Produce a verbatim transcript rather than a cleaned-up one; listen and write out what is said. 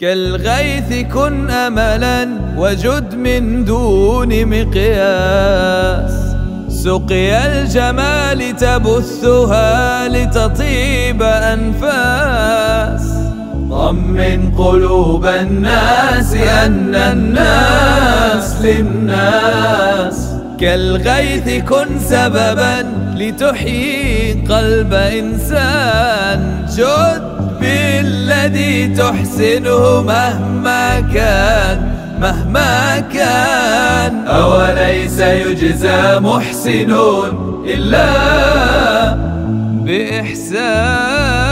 كالغيث كن أملا وجد من دون مقياس، سقيا الجمال تبثها لتطيب أنفاس. طمن قلوب الناس أن الناس للناس، كالغيث كن سببا لتحيي قلب إنسان. جد بالذي تحسنه مهما كان مهما كان، أوليس يجزى محسنون إلا بإحسان.